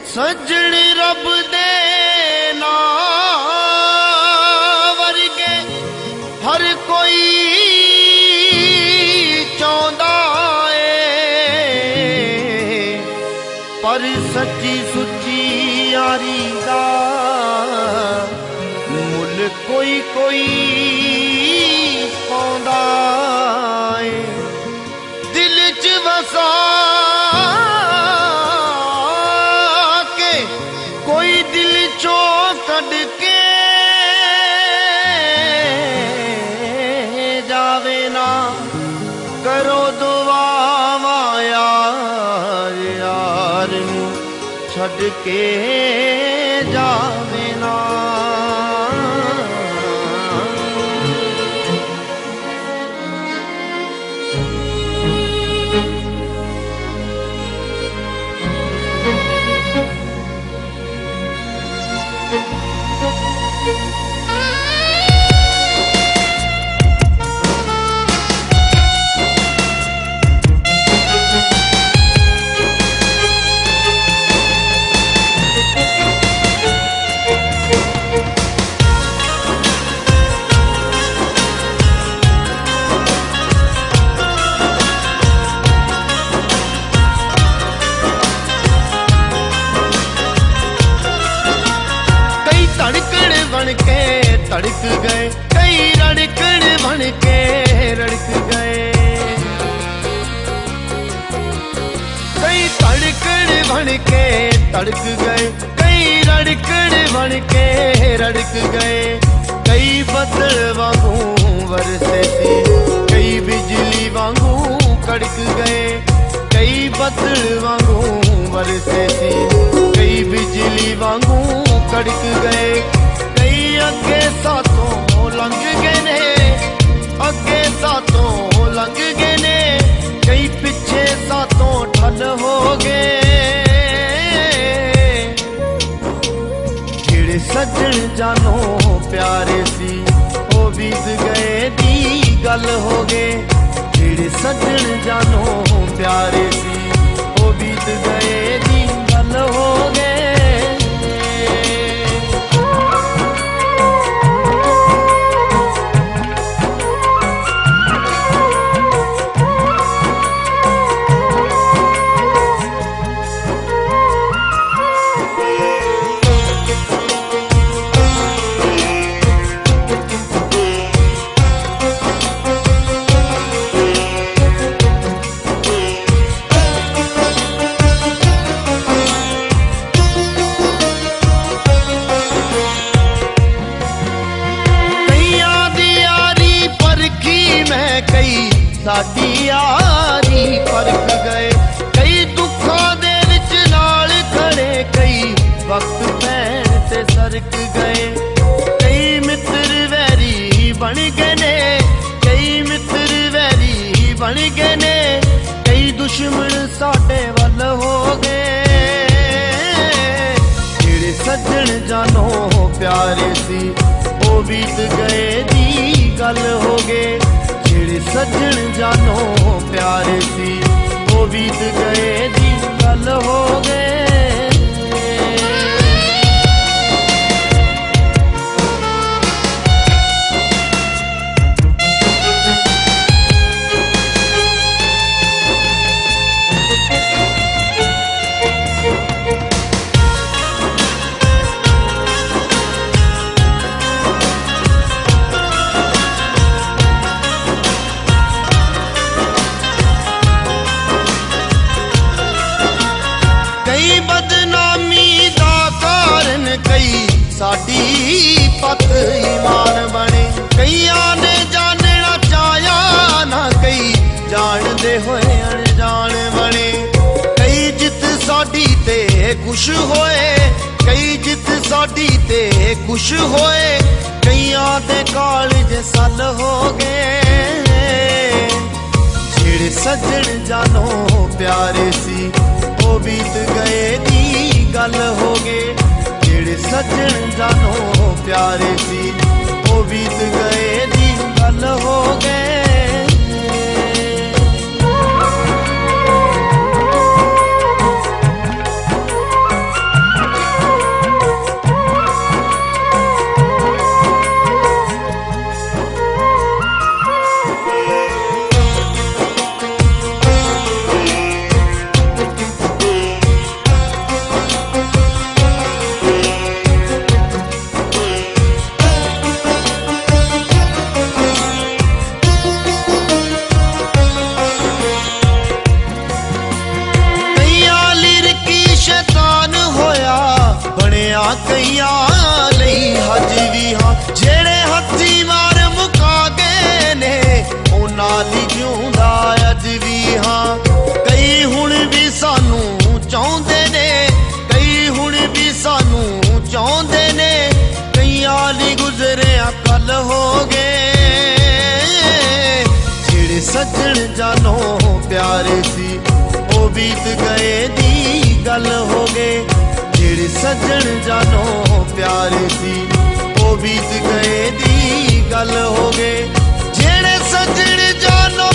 सजनी रब दे नाम वर्गे हर कोई चाहता है, पर सच्ची सुच्ची यारी दा मुल कोई कोई पाउंदा है। दिल च वसा के कोई दिल चो कढ के जावे ना, करो दुआ यार यार नू छड़ के जावे ना। तड़क गए कई रड़कड़ बन के रड़क गए, कई तड़कड़ बन के तड़क गए, कई रड़कड़ बन के रड़क गए। कई बदल वांगू बरसे सी, कई बिजली वांगू कड़क गए, कई बदल वांगू बरसे सी, कई बिजली वांगू कड़क गए। कई अगे सातों लंघ गए ने, अगे सातों लंघ गए ने, कई पिछे सातों ठल हो गए। जेड़े सज्जन जानो प्यारे सी ओ बीत गए दी गल हो गए, जेड़े सज्जन जानो प्यारे सी ओ बीत गए दी गल हो गए। साडी यारी फर्क गए, कई दुखों दे विच नाल खड़े, कई वक्त पैण ते सरक गए। कई मित्र वैरी बन गए ने, कई मित्र वैरी बन गए ने, कई दुश्मन साडे वल हो गए। जेड़े सज्जन जानो प्यारे सी ओ बीत गए दी गल हो गए, जेड़े सज्जन जानो प्यारे सी वो बीत गए दी गल हो गए। साडी पत ईमान बने, कईयां ने जानना चाया ना, कई जानदे होए अनजान बने। कई जित साडी ते खुश होए, कई जित साडी ते खुश होए, कईयां दे कालज सल हो गए। जेड़े सज्जन जानो प्यारे सी ओ बीत गए दी गल हो गए, जेड़े सज्जन जानो प्यारे सी ओ बीत गए दी गल हो गए। नाल ही जिउंदा अज भी हाँ। कई हुण भी सानू चाहुंदे ने, कई हुण भी सानू चाहुंदे ने, कईयां दी गुजरिया कल हो गए। जेड़े सज्जण जानों प्यारे सी ओ बीत गए दी गल हो गए। जेड़े सज्जण जानों प्यारे सी ओ बीत गए दी गल हो गए। जेड़े सज्जण जानों